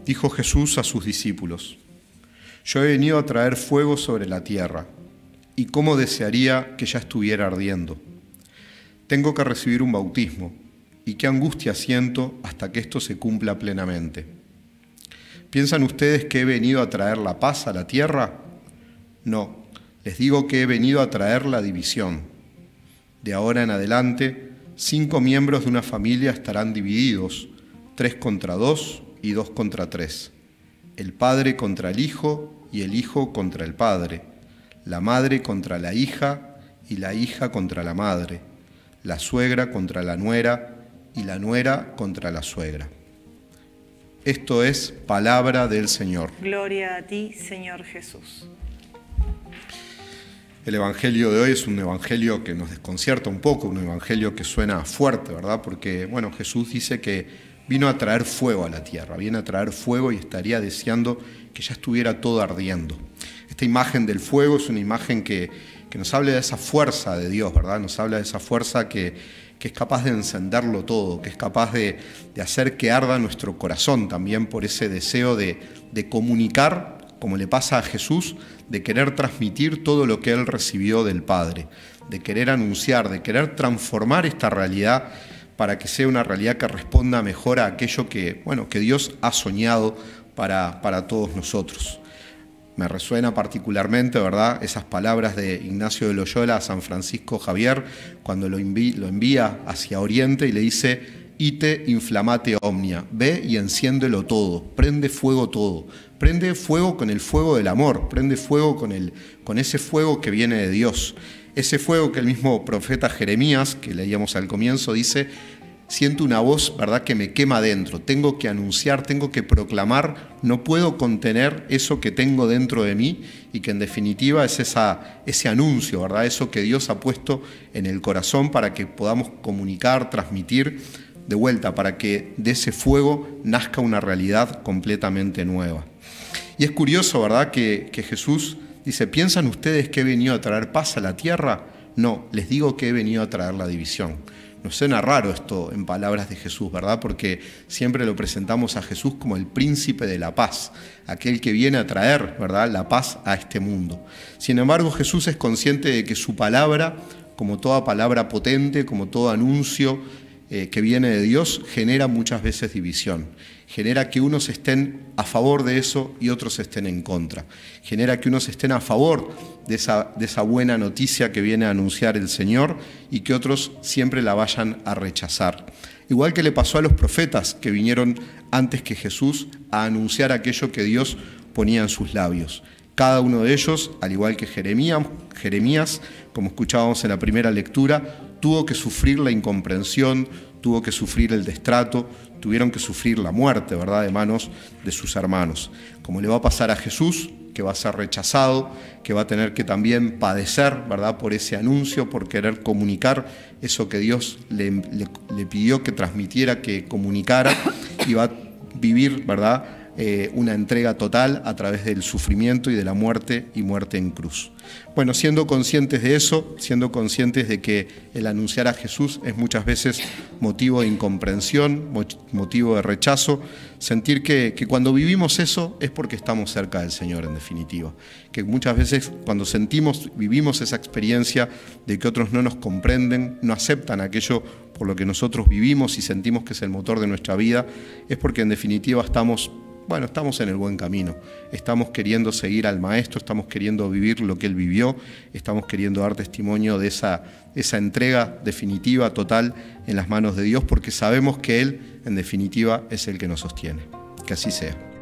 Dijo Jesús a sus discípulos: Yo he venido a traer fuego sobre la tierra, y cómo desearía que ya estuviera ardiendo. Tengo que recibir un bautismo, y qué angustia siento hasta que esto se cumpla plenamente. ¿Piensan ustedes que he venido a traer la paz a la tierra? No, les digo que he venido a traer la división. De ahora en adelante, 5 miembros de una familia estarán divididos, 3 contra 2 y 2 contra 3. El padre contra el hijo y el hijo contra el padre. La madre contra la hija y la hija contra la madre. La suegra contra la nuera y la nuera contra la suegra. Esto es palabra del Señor. Gloria a ti, Señor Jesús. El evangelio de hoy es un evangelio que nos desconcierta un poco, un evangelio que suena fuerte, ¿verdad? Porque, bueno, Jesús dice que vino a traer fuego a la tierra, viene a traer fuego y estaría deseando que ya estuviera todo ardiendo. Esta imagen del fuego es una imagen que nos habla de esa fuerza de Dios, ¿verdad? Nos habla de esa fuerza que es capaz de encenderlo todo, que es capaz de hacer que arda nuestro corazón también por ese deseo de comunicar, como le pasa a Jesús, de querer transmitir todo lo que Él recibió del Padre, de querer anunciar, de querer transformar esta realidad para que sea una realidad que responda mejor a aquello que Dios ha soñado para todos nosotros. Me resuena particularmente, ¿verdad?, esas palabras de Ignacio de Loyola a San Francisco Javier cuando lo envía hacia Oriente y le dice: Ite inflamate omnia, ve y enciéndelo todo, prende fuego todo, prende fuego con el fuego del amor, prende fuego con ese fuego que viene de Dios. Ese fuego que el mismo profeta Jeremías, que leíamos al comienzo, dice: siento una voz, ¿verdad?, que me quema dentro, tengo que anunciar, tengo que proclamar, no puedo contener eso que tengo dentro de mí y que en definitiva es ese anuncio, ¿verdad?, eso que Dios ha puesto en el corazón para que podamos comunicar, transmitir de vuelta, para que de ese fuego nazca una realidad completamente nueva. Y es curioso, ¿verdad?, que Jesús dice: ¿piensan ustedes que he venido a traer paz a la tierra? No, les digo que he venido a traer la división. Nos suena raro esto en palabras de Jesús, ¿verdad? Porque siempre lo presentamos a Jesús como el príncipe de la paz, aquel que viene a traer, ¿verdad?, la paz a este mundo. Sin embargo, Jesús es consciente de que su palabra, como toda palabra potente, como todo anuncio que viene de Dios, genera muchas veces división. Genera que unos estén a favor de eso y otros estén en contra. Genera que unos estén a favor de esa buena noticia que viene a anunciar el Señor y que otros siempre la vayan a rechazar. Igual que le pasó a los profetas que vinieron antes que Jesús a anunciar aquello que Dios ponía en sus labios. Cada uno de ellos, al igual que Jeremías, como escuchábamos en la primera lectura, tuvo que sufrir la incomprensión, tuvo que sufrir el destrato, tuvieron que sufrir la muerte, ¿verdad?, de manos de sus hermanos. Como le va a pasar a Jesús, que va a ser rechazado, que va a tener que también padecer, ¿verdad?, por ese anuncio, por querer comunicar eso que Dios le pidió que transmitiera, que comunicara, y va a vivir, ¿verdad?, una entrega total a través del sufrimiento y de la muerte, y muerte en cruz. Bueno, siendo conscientes de eso, siendo conscientes de que el anunciar a Jesús es muchas veces motivo de incomprensión, motivo de rechazo, sentir que cuando vivimos eso es porque estamos cerca del Señor, en definitiva. Que muchas veces cuando vivimos esa experiencia de que otros no nos comprenden, no aceptan aquello por lo que nosotros vivimos y sentimos que es el motor de nuestra vida, es porque en definitiva estamos en el buen camino, estamos queriendo seguir al Maestro, estamos queriendo vivir lo que Él vivió, estamos queriendo dar testimonio de esa entrega definitiva, total, en las manos de Dios, porque sabemos que Él, en definitiva, es el que nos sostiene. Que así sea.